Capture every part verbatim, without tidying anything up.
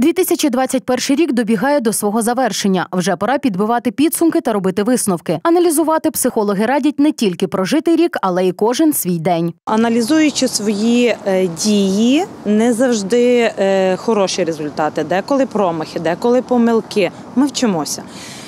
дві тисячі двадцять перший рік добігає до свого завершення. Вже пора підбивати підсумки та робити висновки. Аналізувати психологи радять не тільки прожитий рік, але й кожен свій день. Аналізуючи свої е, дії, не завжди е, хороші результати, деколи промахи, деколи помилки. Ми вчимося.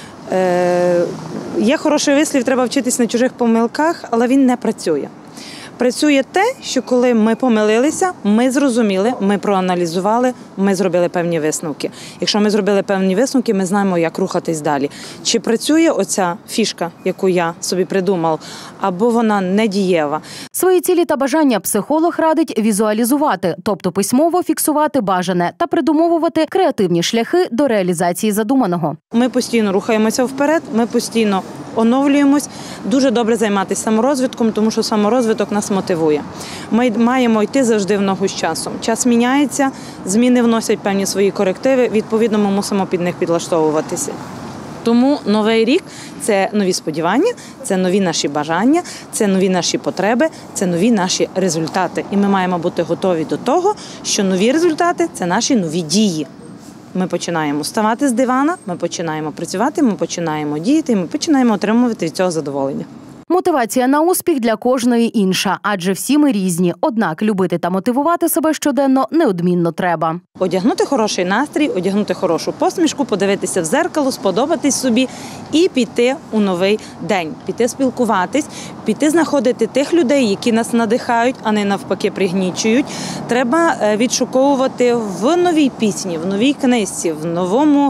Е, є хороший вислів, треба вчитись на чужих помилках, але він не працює. Працює те, що коли ми помилилися, ми зрозуміли, ми проаналізували, ми зробили певні висновки. Якщо ми зробили певні висновки, ми знаємо, як рухатись далі. Чи працює оця фішка, яку я собі придумав, або вона не дієва. Свої цілі та бажання психолог радить візуалізувати, тобто письмово фіксувати бажане та придумовувати креативні шляхи до реалізації задуманого. Ми постійно рухаємося вперед, ми постійно оновлюємось. Дуже добре займатися саморозвитком, тому що саморозвиток нас мотивує. Ми маємо йти завжди в ногу з часом. Час міняється, зміни вносять певні свої корективи, відповідно ми мусимо під них підлаштовуватися. Тому новий рік – це нові сподівання, це нові наші бажання, це нові наші потреби, це нові наші результати. І ми маємо бути готові до того, що нові результати – це наші нові дії. Ми починаємо вставати з дивана, ми починаємо працювати, ми починаємо діяти, і ми починаємо отримувати від цього задоволення. Мотивація на успіх для кожної інша, адже всі ми різні. Однак любити та мотивувати себе щоденно неодмінно треба. Одягнути хороший настрій, одягнути хорошу посмішку, подивитися в дзеркало, сподобатись собі і піти у новий день. Піти спілкуватись, піти знаходити тих людей, які нас надихають, а не навпаки пригнічують. Треба відшуковувати в новій пісні, в новій книжці, в новому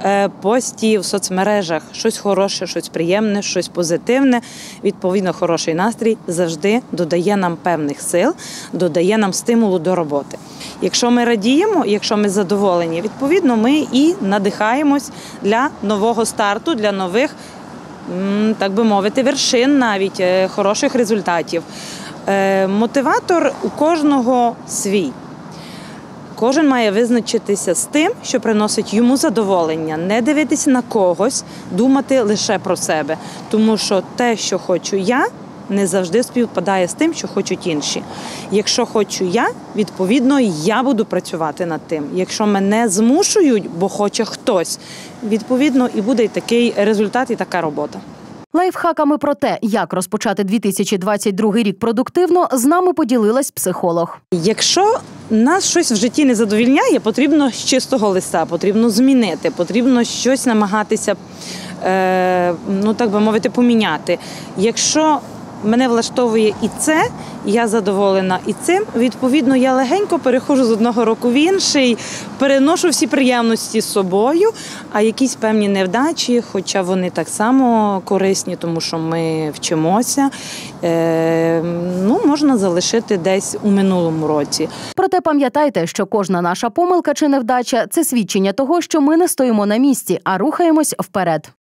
пості в соцмережах щось хороше, щось приємне, щось позитивне. Відповідно, хороший настрій завжди додає нам певних сил, додає нам стимулу до роботи. Якщо ми радіємо, якщо ми задоволені, відповідно, ми і надихаємось для нового старту, для нових, так би мовити, вершин навіть, хороших результатів. Мотиватор у кожного свій. Кожен має визначитися з тим, що приносить йому задоволення, не дивитися на когось, думати лише про себе. Тому що те, що хочу я, не завжди співпадає з тим, що хочуть інші. Якщо хочу я, відповідно, я буду працювати над тим. Якщо мене змушують, бо хоче хтось, відповідно, і буде і такий результат, і така робота. Лайфхаками про те, як розпочати дві тисячі двадцять другий рік продуктивно, з нами поділилась психолог. Якщо нас щось в житті не задовільняє, потрібно з чистого листа, потрібно змінити, потрібно щось намагатися, е, ну так би мовити, поміняти. Якщо мене влаштовує і це, я задоволена і цим, відповідно, я легенько переходжу з одного року в інший, переношу всі приємності з собою, а якісь певні невдачі, хоча вони так само корисні, тому що ми вчимося, е, ну, можна залишити десь у минулому році. Проте пам'ятайте, що кожна наша помилка чи невдача – це свідчення того, що ми не стоїмо на місці, а рухаємось вперед.